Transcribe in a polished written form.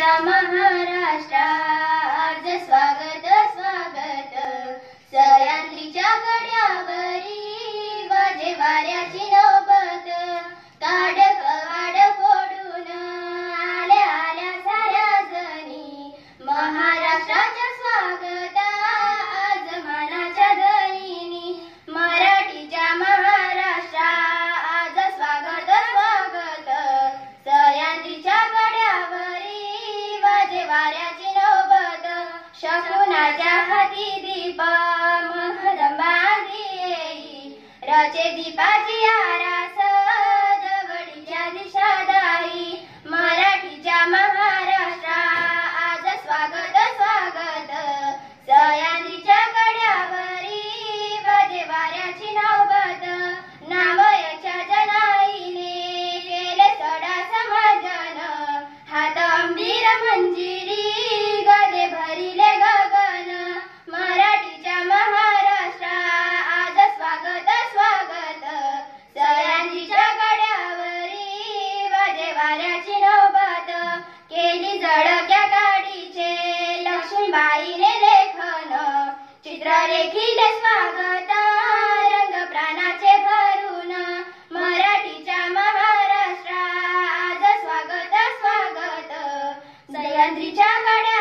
मराठीच्या महाराष्ट्रात स्वागत स्वागत। सह्याद्रीच्या गड्यावरी वाजे वाऱ्याची नौबत, काड कवाड फोडून आल्या आल्या साऱ्या जणी, महाराष्ट्राच्या स्वागता आज मानाच्या धनीनी। मराठीच्या महाराष्ट्रात आज स्वागत स्वागत। सह्याद्रीच्या गड्यावरी वाजे वाऱ्याची नौबत, शकुनाच्या हाती दीप महदंबा येई, रचे दीपाची आरास जवळीच्या दिशा दाई। मराठीच्या महाराष्ट्रात आज स्वागत स्वागत। सह्याद्रीच्या गड्यावरी वाजे वाऱ्याची नौबत, नावयाच्या जनाईने केले सडा समाजन, हात अंबीर मंजिरी गदे भरिले गगन। मराठीच्या महाराष्ट्रात आज स्वागत स्वागत। सह्याद्रीच्या गड्यावरी वाजे वाऱ्याची नौबत, केली जळक्या गाडीचे लक्ष्मीबाईने लेखन, चित्र रेखिले स्वागत रंग प्राणाचे भरून। मराठीच्या महाराष्ट्रात आज स्वागत स्वागत। सह्याद्रीच्या गड्या